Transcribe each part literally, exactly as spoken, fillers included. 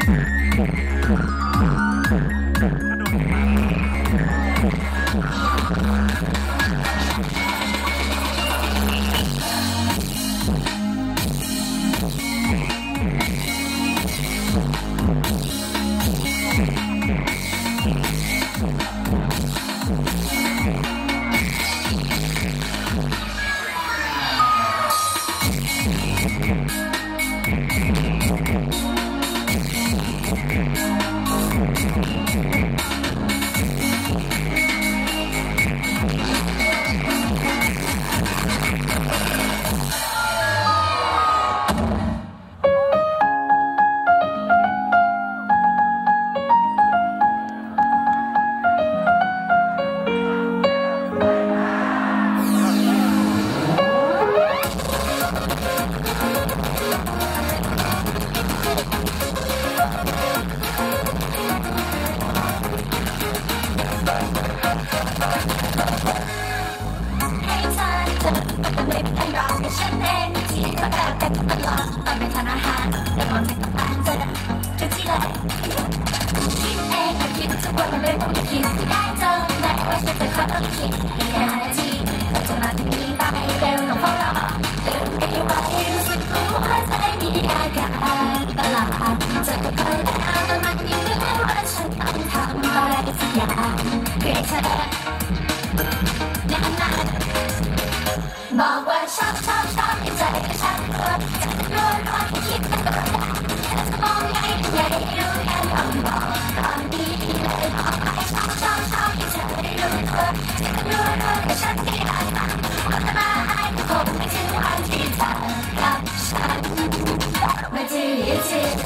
บอกว่าชอบชอบชอบในใจกับฉันก็จะรู้ร้อนคิดแต่ก็ได้จะมองไงไงรู้กันต้องบอกตอนนี้เลยบอกไปชอบชอบชอบในใจรู้ตัวจะรู้ร้อนกับฉันที่อาจจะมาให้คงไม่ถึงวันที่เธอกับฉันไม่จืดจืด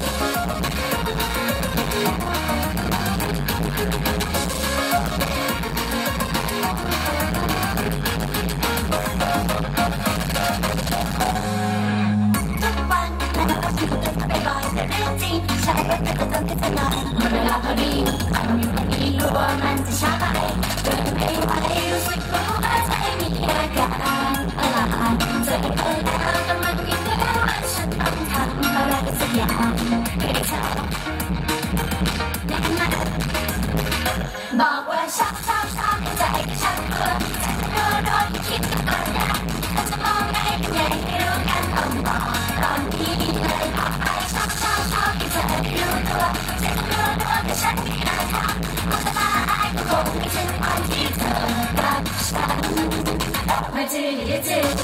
ใช่แต่ก็ต้องคิดหน่อยเมื่อเวลาพอดีความอยู่พอดีกลัวมันจะช้าไปเดินไม่ไหวรู้สึกรู้ว่าใจมีอาการประหลาดเจอเธอแล้วแต่มันยังไม่รู้ว่าฉันต้องทำอะไรสักอย่างให้เธอแน่นอนบอกว่าชอบชอบชอบในใจกับฉันกลัวจะรู้โดนคิดก่อนนะถ้าจะมองไงไงไม่รู้กันต้องบอกตอนนี้เลยบอกไปชอบชอบชอบให้เธอรู้ตัวจะรู้ตัวแต่ฉันไม่อาจทำมันจะมาให้ก็คงไม่ถึงวันที่เธอกับฉันมาจืดจืด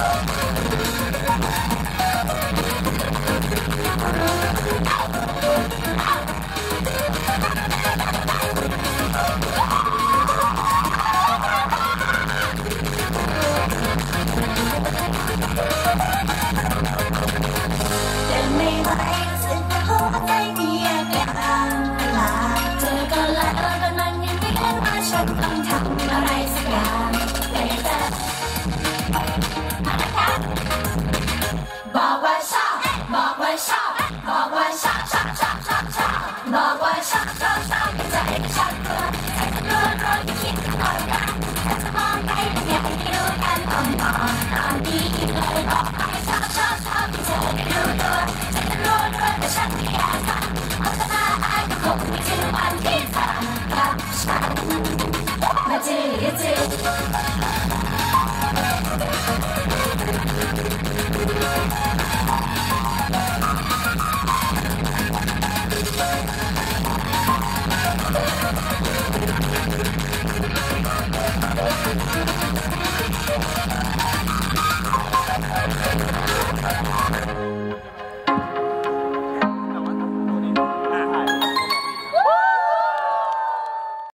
ต้องทำอะไรสักอย่างเลยจะบอกว่าชอบบอกว่าชอบบอกว่าชอบชอบชอบชอบชอบบอกว่าชอบชอบชอบใจฉันก็จะรู้รู้คิดก่อนกันจะมองไปยังไงไม่รู้กันต้องบอกตอนนี้เลยบอกไปชอบชอบชอบใจรู้ตัวจะรู้รู้แต่ฉันไม่อยากทำเอาแต่มาอ้ายก็คงไม่ถึงวันที่เธอกับฉันมาจืดจืด We'll be right back.